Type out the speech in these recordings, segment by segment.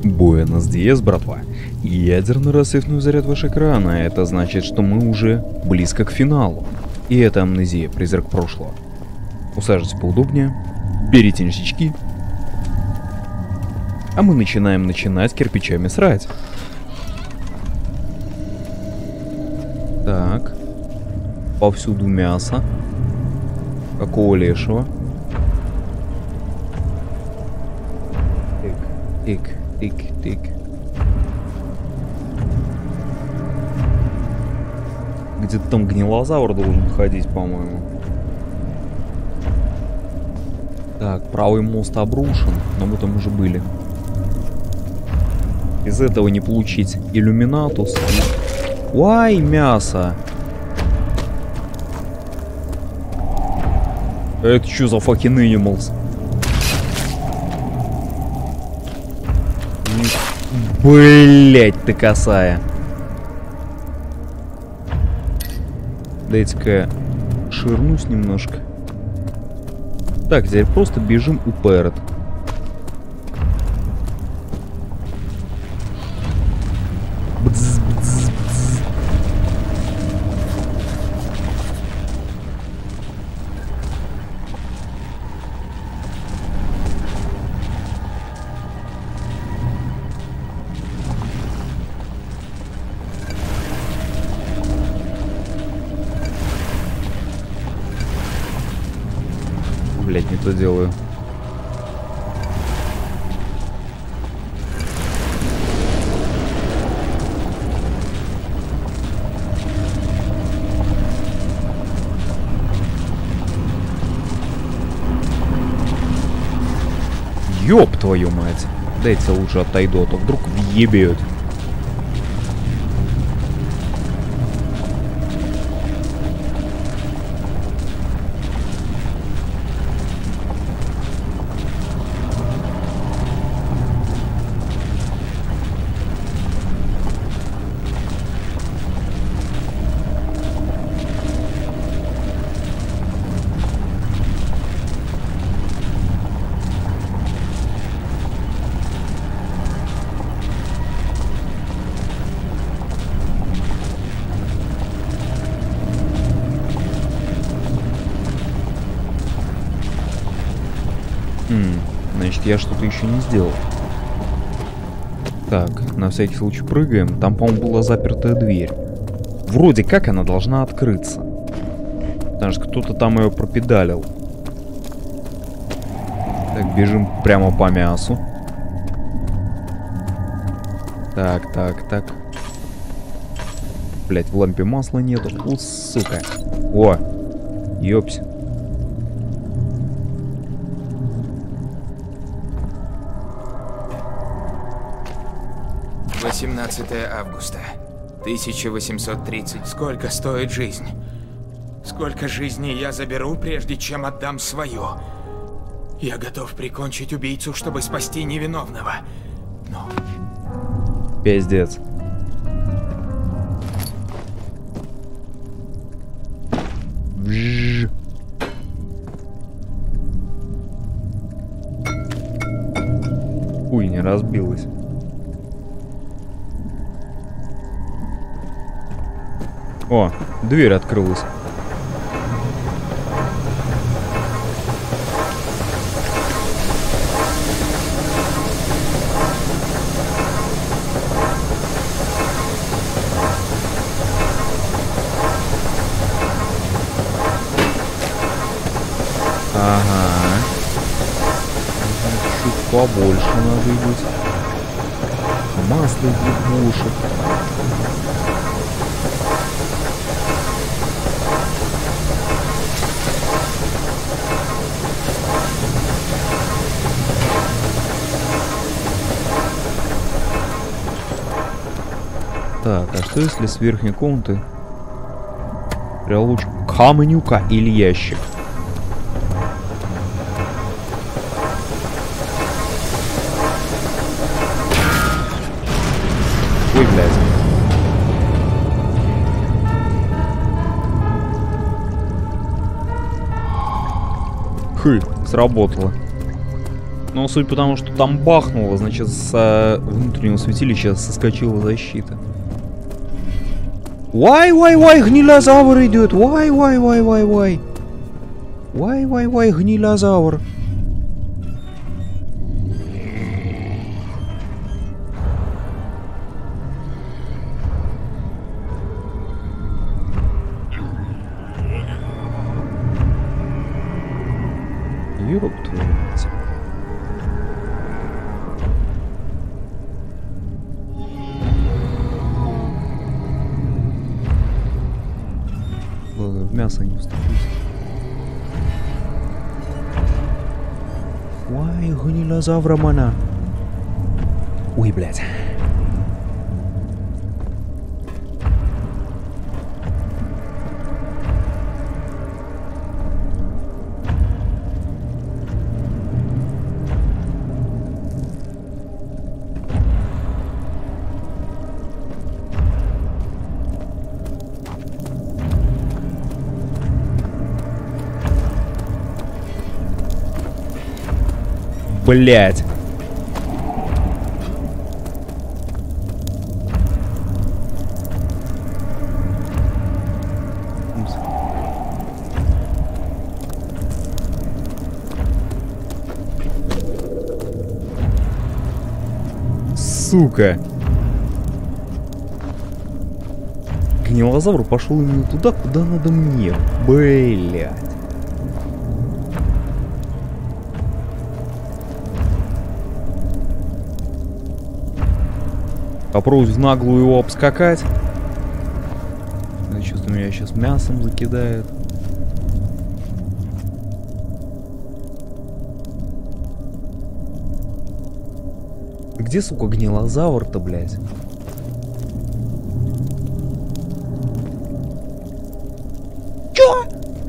Буэнос диас, братва. Ядерный рассыпной заряд ваш экрана. Это значит, что мы уже близко к финалу. И это амнезия, призрак прошлого. Усаживайтесь поудобнее, берите ништячки. А мы начинаем кирпичами срать. Так. Повсюду мясо. Какого лешего? Тик, тик, тик, тик. Где-то там гнилозавр должен ходить, по-моему. Так, правый мост обрушен, но мы там уже были. Из этого не получить иллюминатус. Уай, мясо! Это что за fucking animals? Блять, ты косая. Дайте-ка ширнусь немножко. Так, теперь просто бежим уперед. Бдз, бдз, бдз. Блять, не то делаю. Ёб твою мать. Дайте лучше отойду, а то вдруг въебет. Значит, я что-то еще не сделал. Так, на всякий случай прыгаем. Там, по-моему, была запертая дверь. Вроде как она должна открыться. Потому что кто-то там ее пропедалил. Так, бежим прямо по мясу. Так, так, так. Блять, в лампе масла нету. У, сука. О, ёпсь. 18 августа 1830. Сколько стоит жизнь? Сколько жизней я заберу, прежде чем отдам свою? Я готов прикончить убийцу, чтобы спасти невиновного. Но... Пиздец. Вжж. Ой, не разбилась. О, дверь открылась. Ага. Чуть побольше надо быть. Масло ебушек. Так, а что если с верхней комнаты прилучу камнюка или ящик? Ой, блядь. Хы, сработало. Но судя по тому, что там бахнуло, значит, с внутреннего святилища соскочила защита. Вай, гнилозавр идет! Вай, гнилозавр! Ёб твою мать. Ладно, в мясо не вступить. Ой, гнилозавра мана. Ой, блядь. Блять. Сука. Гнилозавр пошел именно туда, куда надо мне. Блять. Попробовать в наглую его обскакать. Что-то меня сейчас мясом закидает. Где, сука, гнилозавр-то, блядь? Чё?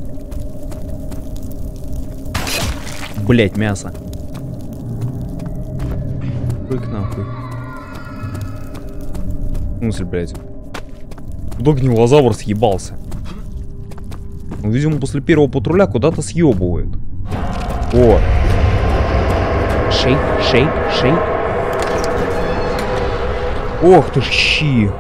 Блядь, мясо. Фык нахуй. В смысле, блядь? Куда гнилозавр съебался? Ну, видимо, после первого патруля куда-то съебывает. О! Шейк, шейк, шейк. Ох ты ж щи!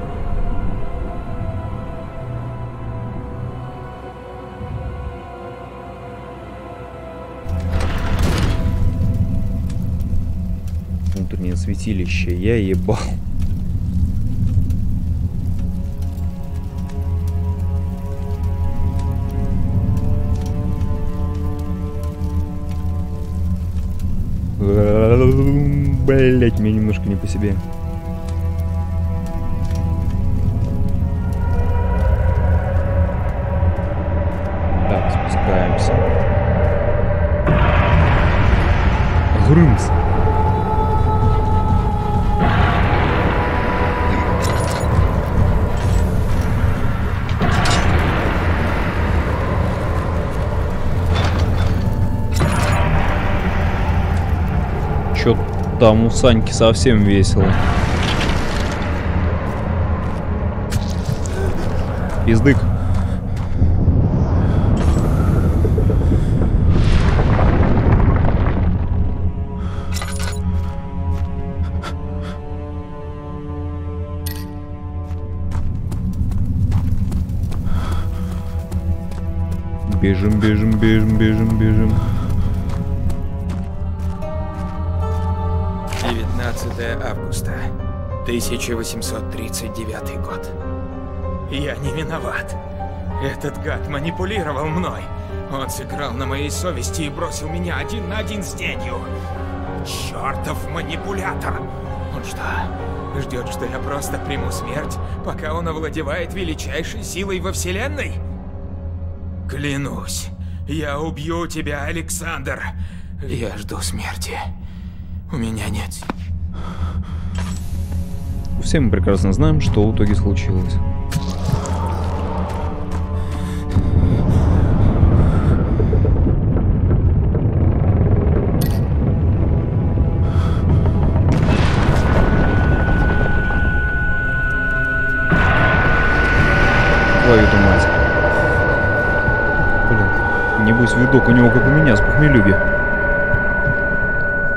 Внутреннее святилище, я ебал. Блять, мне немножко не по себе. Так, спускаемся. Грымс. Чё там у Саньки совсем весело. Пиздык. Бежим, бежим, бежим, бежим, бежим. 19 августа 1839 год. Я не виноват. Этот гад манипулировал мной. Он сыграл на моей совести и бросил меня 1 на 1 с тенью. Чертов манипулятор! Он что, ждет, что я просто приму смерть, пока он овладевает величайшей силой во вселенной? Клянусь, я убью тебя, Александр. Я жду смерти. У меня нет. Все мы прекрасно знаем, что в итоге случилось. Твою-то мать. Блин, небось видок у него как у меня с похмелюбия.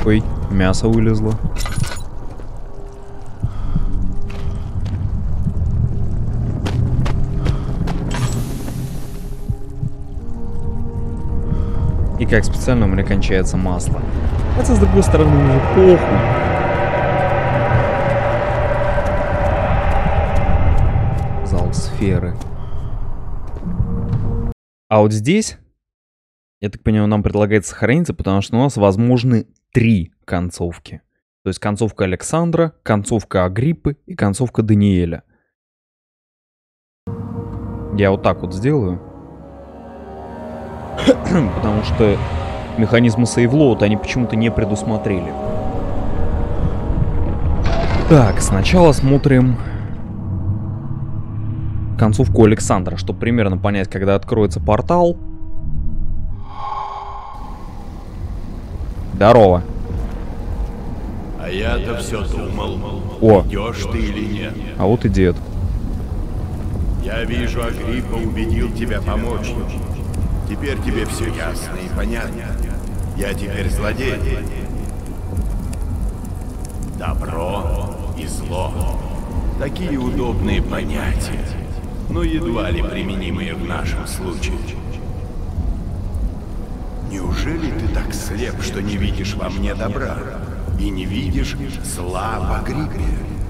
Ой, мясо вылезло. И как специально у меня кончается масло. Хотя, с другой стороны, уже похуй. Зал сферы. А вот здесь, я так понимаю, нам предлагается сохраниться, потому что у нас возможны 3 концовки. То есть концовка Александра, концовка Агриппы и концовка Даниэля. Я вот так вот сделаю. Потому что механизмы сейвлоуд они почему-то не предусмотрели. Так, сначала смотрим концовку Александра, чтобы примерно понять, когда откроется портал. Здорово. А я-то все думал, О. идешь ты или нет. А вот и дед. Я вижу, Агриппа убедил тебя помочь. Теперь тебе все ясно и понятно. Я теперь злодей. Добро и зло. Такие удобные понятия, но едва ли применимые в нашем случае. Неужели ты так слеп, что не видишь во мне добра и не видишь зла в Агриппе?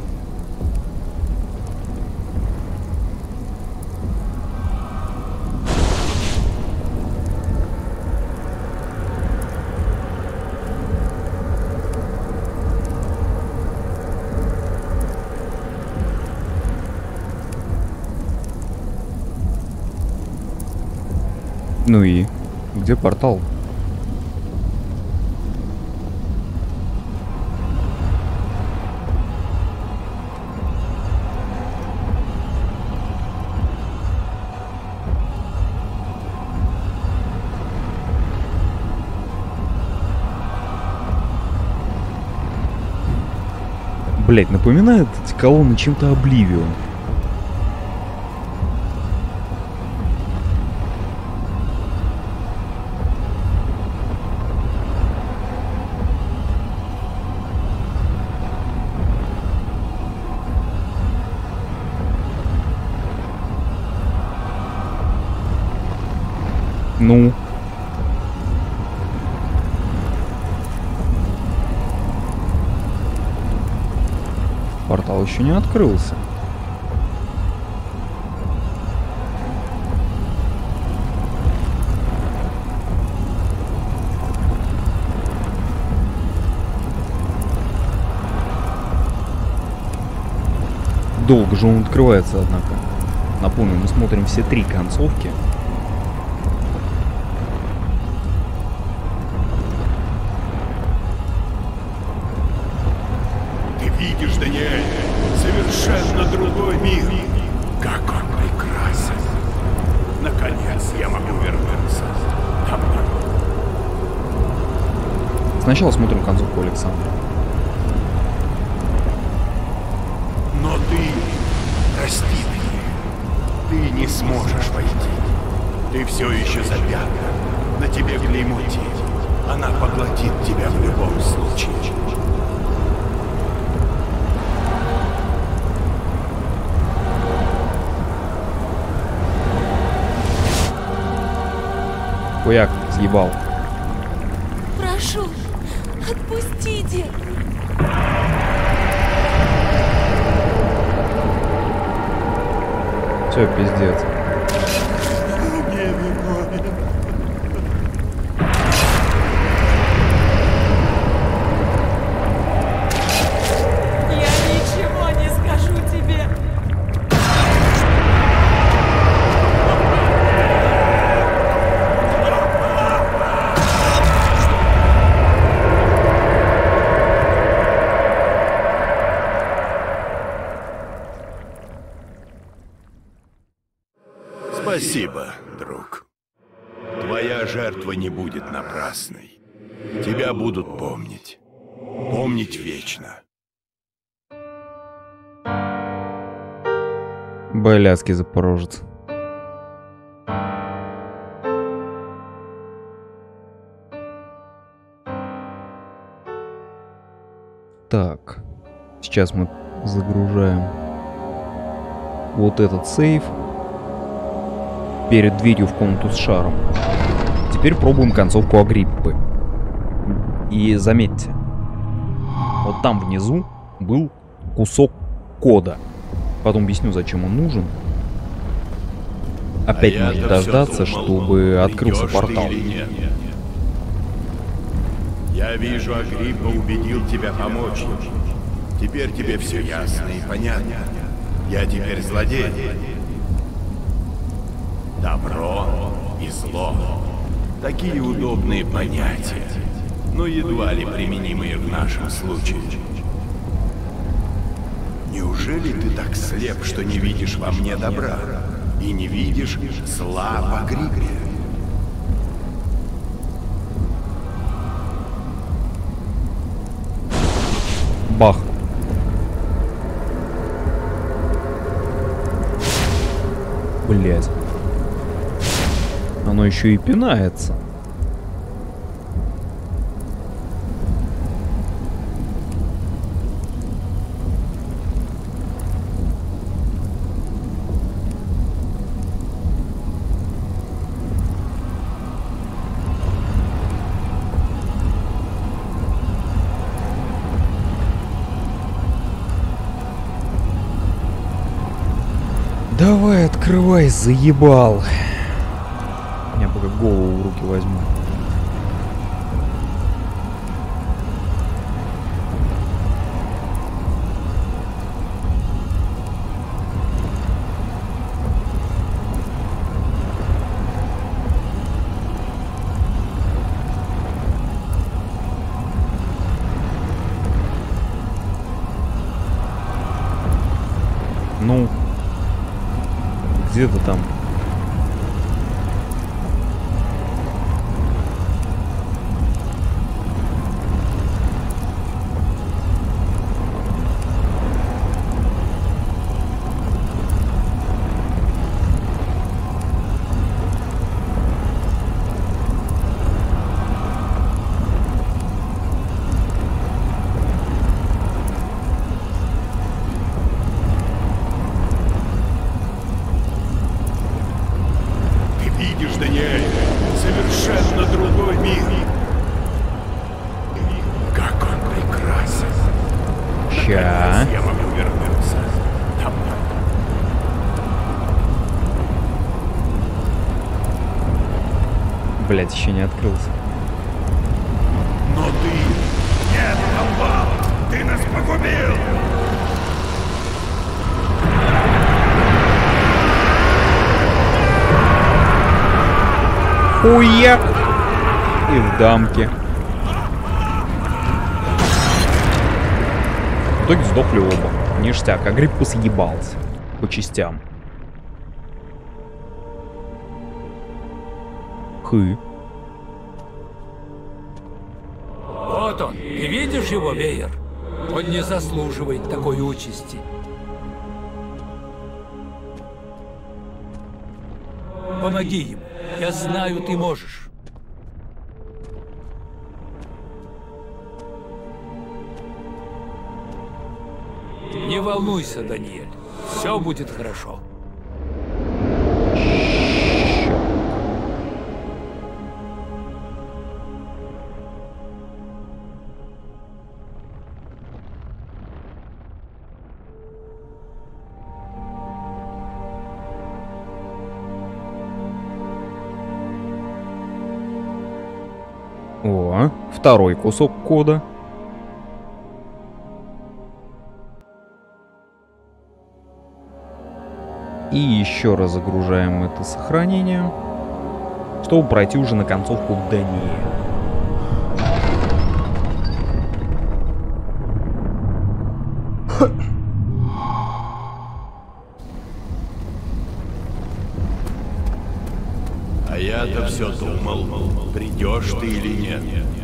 Ну и где портал? Блять, напоминает эти колонны чем-то Обливион. Ну. Портал еще не открылся. Долго же он открывается, однако. Напомню, мы смотрим все 3 концовки. Видишь, Даниэль, совершенно другой мир. Как он прекрасен. Наконец я могу вернуться домой. Сначала смотрим концовку Александра. Но ты, прости меня, ты не сможешь войти. Ты все еще запятна. На тебе клеймо тень. Она поглотит тебя в любом случае. Хуяк, съебал. Прошу, отпустите. Все, пиздец. Я ничего не скажу тебе. Спасибо, друг. Твоя жертва не будет напрасной. Тебя будут помнить. Помнить вечно. Блядский запорожец. Так, сейчас мы загружаем вот этот сейф перед дверью в комнату с шаром. Теперь пробуем концовку Агриппы. И заметьте, вот там внизу был кусок кода. Потом объясню, зачем он нужен. Опять нужно дождаться, чтобы открылся портал. Я вижу, Агриппа убедил тебя помочь. Теперь тебе все ясно и понятно. Я теперь злодей. Добро и зло. Такие удобные понятия, но едва ли применимые в нашем случае. Неужели ты так слеп, что не видишь во мне добра? И не видишь зла в Агриппе? Бах. Блять. Оно еще и пинается. Давай, открывай, заебал. Я пока голову в руки возьму. Ну, где-то там. Блять, еще не открылся. Но ты... Нет, Амбал! Ты нас погубил! Хуяк! И в дамке. В итоге сдохли оба. Ништяк. Агриппа съебался. По частям. Хы. Вот он. Ты видишь его, Веер? Он не заслуживает такой участи. Помоги ему. Я знаю, ты можешь. Не волнуйся, Даниэль. Все будет хорошо. О, второй кусок кода. И еще раз загружаем это сохранение, чтобы пройти уже на концовку Даниэля. А я-то все думал, придешь ты или нет.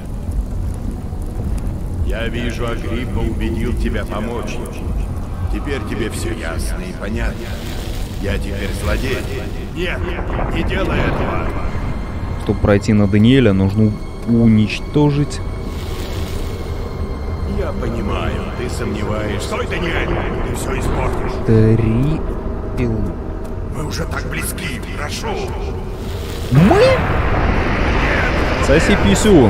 Я вижу, Агриппа убедил тебя помочь. Теперь тебе все ясно и понятно. Я теперь злодей. Нет, не делай этого. Чтобы пройти на Даниэля, нужно уничтожить Я понимаю, ты сомневаешься. Стой, Даниэль! Ты все испортишь. 3 пилы. Мы уже так близки, прошу. Мы? Соси писю.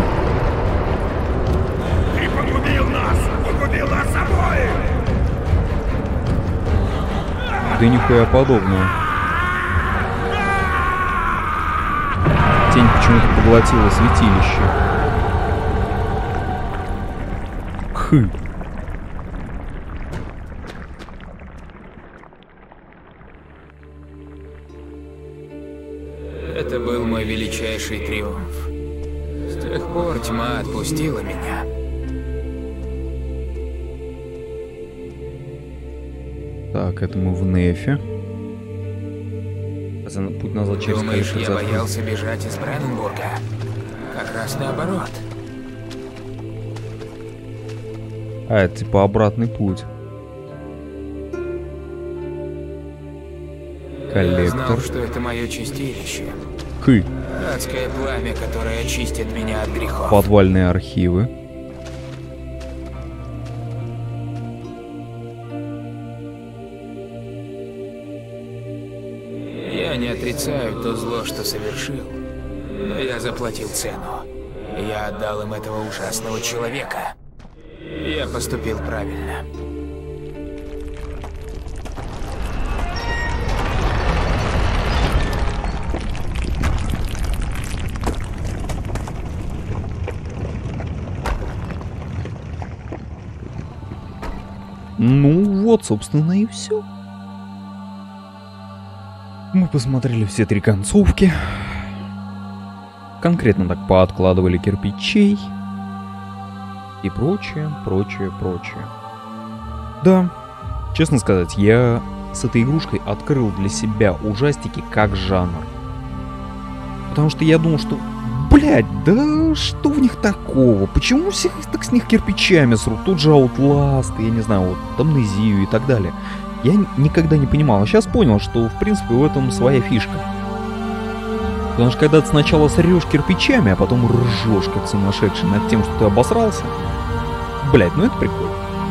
Ты погубил нас обоих. Да нихуя подобного. Тень почему-то поглотила святилище. Хы. Это был мой величайший триумф. С тех пор тьма отпустила меня. Так, это мы в Нефе. Путь назад через Думаешь, я Калифорнию. боялся бежать из Бренненбурга? Как раз наоборот. А, это типа обратный путь. Я Коллектор. знал, что это мое чистилище. Хы. Адское пламя, которое очистит меня от грехов. Подвальные архивы. Я не отрицаю то зло, что совершил. Но я заплатил цену. Я отдал им этого ужасного человека. Я поступил правильно. Ну вот, собственно, и все. Мы посмотрели все 3 концовки. Конкретно так пооткладывали кирпичей. И прочее, прочее, прочее. Да, честно сказать, я с этой игрушкой открыл для себя ужастики как жанр. Потому что я думал, что, блядь, да что в них такого? Почему всех так с них кирпичами срут? Тут же Outlast, я не знаю, вот Amnesia и так далее. Я никогда не понимал, а сейчас понял, что в принципе в этом своя фишка. Потому что когда ты сначала срешь кирпичами, а потом ржешь как сумасшедший над тем, что ты обосрался, блядь, ну это прикольно.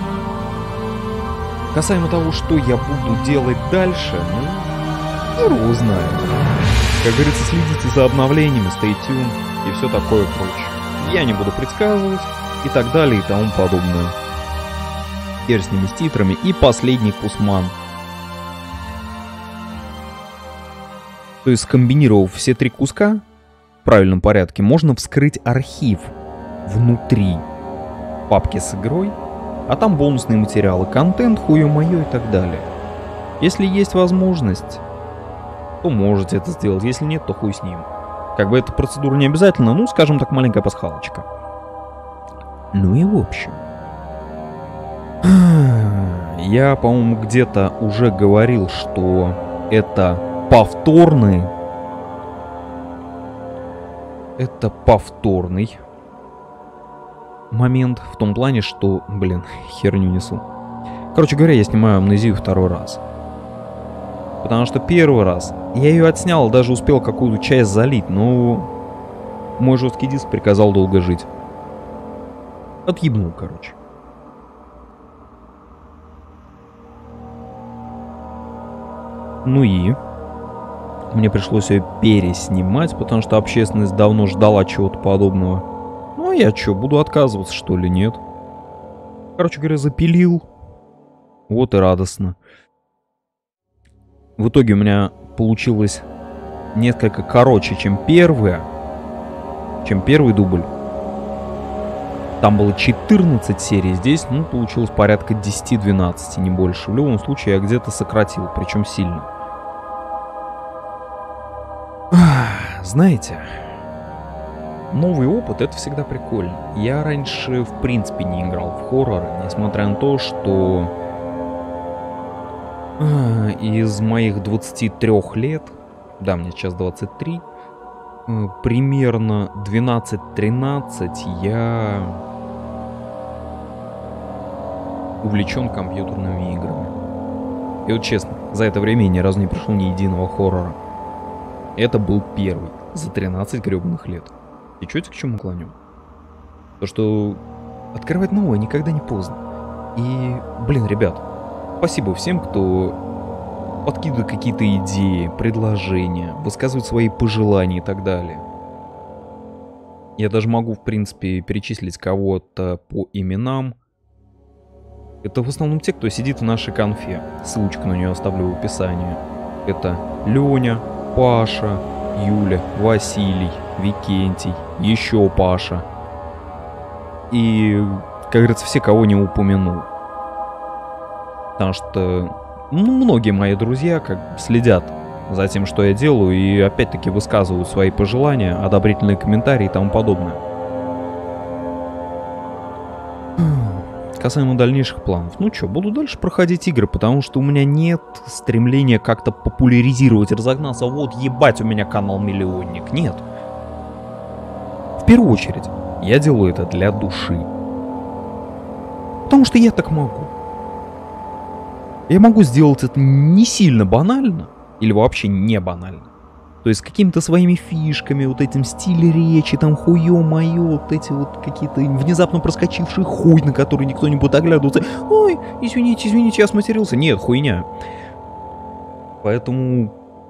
Касаемо того, что я буду делать дальше, ну, его знает. Как говорится, следите за обновлениями, stay tuned и все такое прочее. Я не буду предсказывать и так далее и тому подобное. Теперь с ними с титрами и последний Кусман. То есть, скомбинировав все 3 куска в правильном порядке, можно вскрыть архив внутри папки с игрой, а там бонусные материалы, контент, хуё-моё и так далее. Если есть возможность, то можете это сделать, если нет, то хуй с ним. Как бы эта процедура не обязательно, ну, скажем так, маленькая пасхалочка. Ну и в общем. Я, по-моему, где-то уже говорил, что это повторный момент в том плане, что, блин, херню несу. Короче говоря, я снимаю Амнезию 2-й раз. Потому что 1-й раз я ее отснял, даже успел какую-то часть залить, но мой жесткий диск приказал долго жить. Отъебнул, короче. Ну и мне пришлось ее переснимать, потому что общественность давно ждала чего-то подобного. Ну а я что, буду отказываться, что ли, нет? Короче говоря, запилил. Вот и радостно. В итоге у меня получилось несколько короче, чем первый дубль. Там было 14 серий, здесь, ну, получилось порядка 10-12, не больше. В любом случае, я где-то сократил, причем сильно. Знаете, новый опыт — это всегда прикольно. Я раньше, в принципе, не играл в хорроры, несмотря на то, что из моих 23 лет, да, мне сейчас 23, примерно 12-13 я увлечен компьютерными играми. И вот честно, за это время я ни разу не прошел ни единого хоррора. Это был первый за 13 гребаных лет. И чё это к чему клоню? То, что открывать новое никогда не поздно. И, блин, ребят, спасибо всем, кто подкидывает какие-то идеи, предложения, высказывает свои пожелания и так далее. Я даже могу, в принципе, перечислить кого-то по именам. Это в основном те, кто сидит в нашей конфе. Ссылочку на нее оставлю в описании. Это Леня, Паша, Юля, Василий, Викентий, еще Паша. И, как говорится, все, кого не упомянул. Потому что многие мои друзья следят за тем, что я делаю, и опять-таки высказывают свои пожелания, одобрительные комментарии и тому подобное. Касаемо дальнейших планов. Ну что, буду дальше проходить игры, потому что у меня нет стремления как-то популяризировать, разогнаться. Вот, ебать, у меня канал-миллионник. Нет. В первую очередь, я делаю это для души. Потому что я так могу. Я могу сделать это не сильно банально, или вообще не банально. То есть с какими-то своими фишками, вот этим стилем речи, там хуё-моё, вот эти вот какие-то внезапно проскочивший хуй, на который никто не будет оглядываться. Ой, извините, я сматерился. Нет, хуйня. Поэтому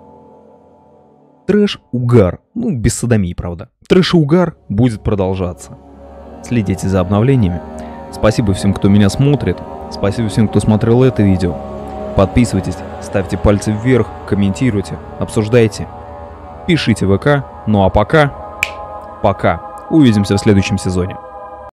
трэш-угар, ну без садомии, правда. Трэш-угар будет продолжаться. Следите за обновлениями. Спасибо всем, кто меня смотрит. Спасибо всем, кто смотрел это видео. Подписывайтесь, ставьте пальцы вверх, комментируйте, обсуждайте. Пишите в ВК. Ну а пока. Увидимся в следующем сезоне.